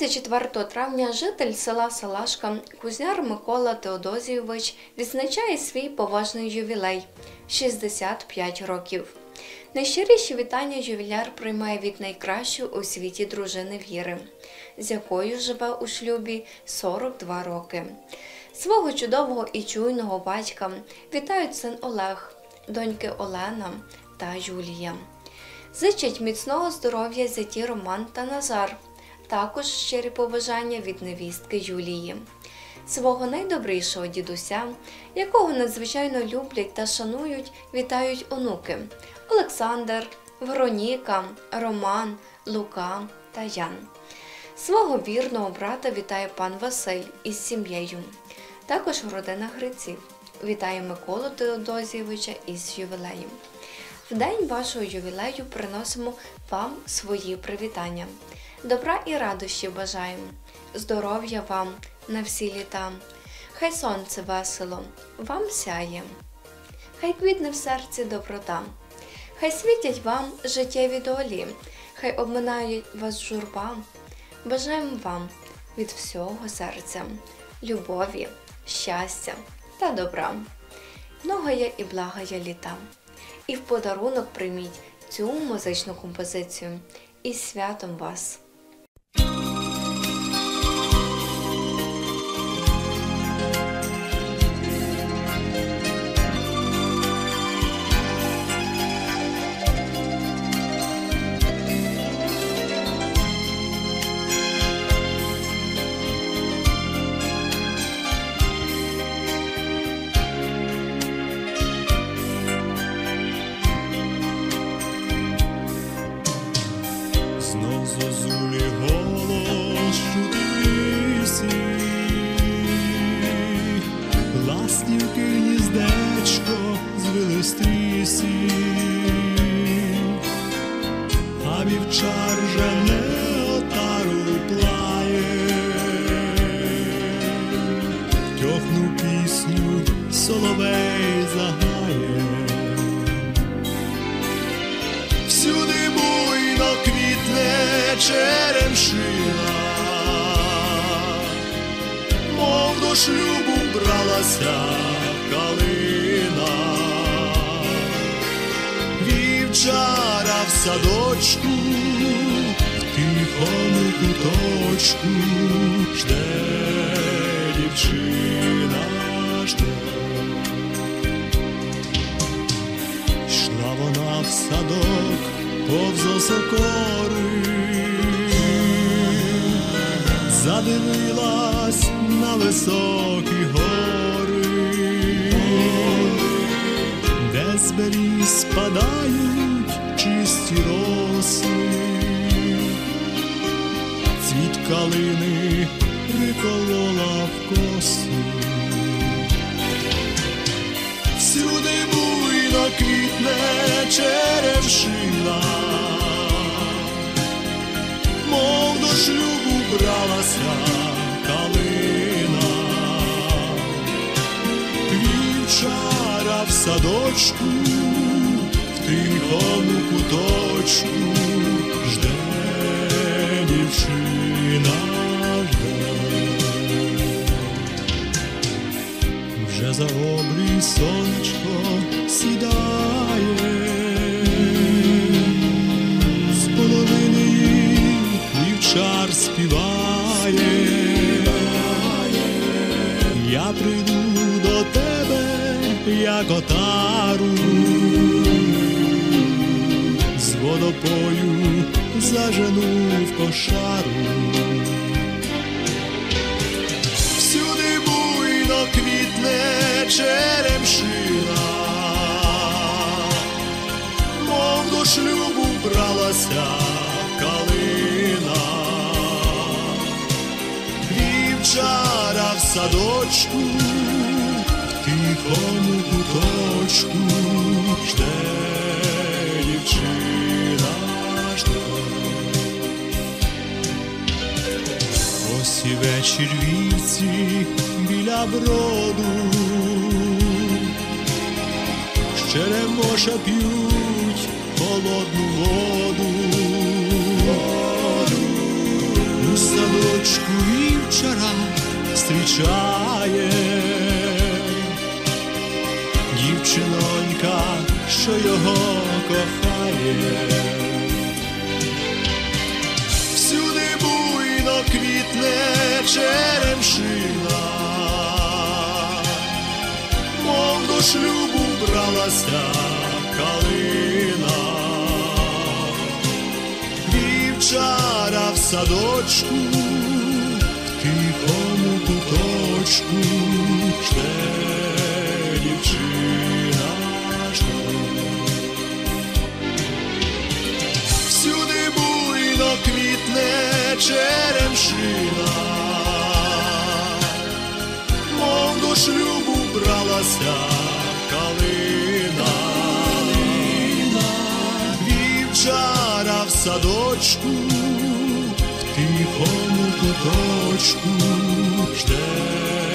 24 травня житель села Салашка Кузняр Микола Теодозійович відзначає свій поважний ювілей – 65 років. Найщиріші вітання ювіляр приймає від найкращої у світі дружини Віри, з якою живе у шлюбі 42 роки. Свого чудового і чуйного батька вітають син Олег, доньки Олена та Юлія. Зичать міцного здоров'я зяті Роман та Назар, також щирі побажання від невістки Юлії. Свого найдобрішого дідуся, якого надзвичайно люблять та шанують, вітають онуки – Олександр, Вероніка, Роман, Лука та Ян. Свого вірного брата вітає пан Василь із сім'єю. Також родина Гриців вітає Миколу Теодозійовича із ювілеєм. В день вашого ювілею приносимо вам свої привітання. Добра і радощі бажаємо, здоров'я вам на всі літа. Хай сонце весело вам сяє, хай квітне в серці доброта. Хай світять вам життєві долі, хай обминає вас журба. Бажаємо вам від всього серця любові, щастя та добра. Многоє і благоє літа. І в подарунок прийміть цю музичну композицію. Із святом вас! Зозулі голос чути в лісі, ластівки гніздечко звили стрісі, а вівчар жене отару плає, тьохну пісню соловей заграє. Всюди буйно квітне черемшина, мов до шлюбу бралася калина. Вівчара в садочку, в тихому куточку жде дівчина, жде. Йшла вона в садок повз осокори, задивилась на високі гори, де з беріз спадають чисті роси, цвіт калини приколола в коси. Всюди буйно квітне черемшина, мов до шлюбу бралася калина. Вівчара в садочку, в тихому куточку жде дівчина, жде. Вже за обрій сонечко сідає, з половини її вівчар співає. Я прийду до тебе, як отару, з водопою зажену в кошару. Всюди буйно квітне черемшина, мов до шлюбу бралася калина. Вівчара в садочку, в тихому куточку жде дівчина, жде. Ось і вечір вівці біля броду, з черемоша п'ють холодну воду. У садочку садочку вівчара зустрічає. Дівчинонька, що його кохає. Всюди буйно квітне черемшина, мов до шлюбу бралася калина. Вівчара в садочку, в тихому куточку жде дівчина, жде. Всюди буйно квітне черемшина, мов до шлюбу бралася калина. Вівчара в садочку, в тихому куточку жде